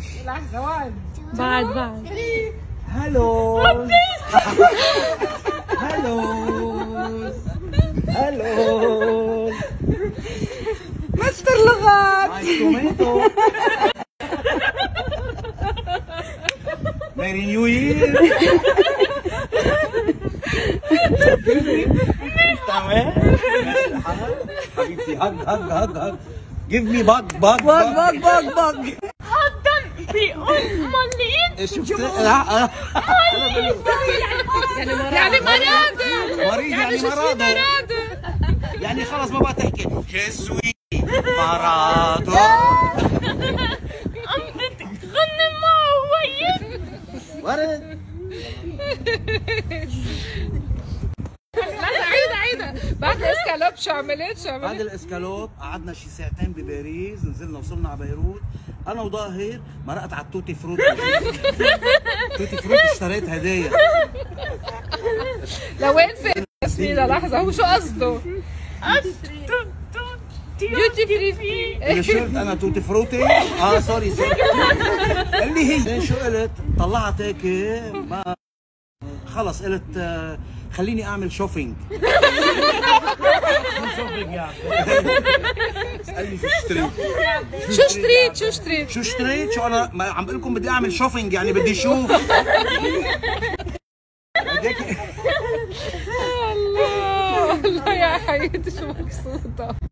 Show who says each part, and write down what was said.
Speaker 1: لحظة واحد
Speaker 2: بعد
Speaker 3: هلو هلو هلو
Speaker 1: مستر لغات
Speaker 3: نايس توميتو ميري نيو يير تمام حبيبتي هج جيف مي باج
Speaker 2: حدا بيقول مليت
Speaker 3: شفت
Speaker 2: يعني منادل
Speaker 3: مريض يعني مرض يعني خلص ما بقى تحكي جسوي مرض
Speaker 2: عم تتغنى معه وين
Speaker 3: ورد
Speaker 1: عيدة بعد الاسكالوب شو عملت
Speaker 3: بعد الاسكالوب قعدنا شي ساعتين بباريس، نزلنا وصلنا على بيروت، انا وظاهر مرقت على التوتي فروتي. توتي فروتي اشتريت هدايا.
Speaker 1: لوين في تسمية؟ لحظة هو شو قصده؟
Speaker 2: ديوتي فري
Speaker 3: شرت انا توتي فروتي سوري اللي هي شو قلت؟ طلعت هيك ما خلص قلت خليني اعمل شوفينج. شوفينج يعني اسالني شو اشتريت شو انا ما عم بقول لكم بدي اعمل شوفينج يعني بدي اشوف.
Speaker 1: الله يا حياتي شو مبسوطة.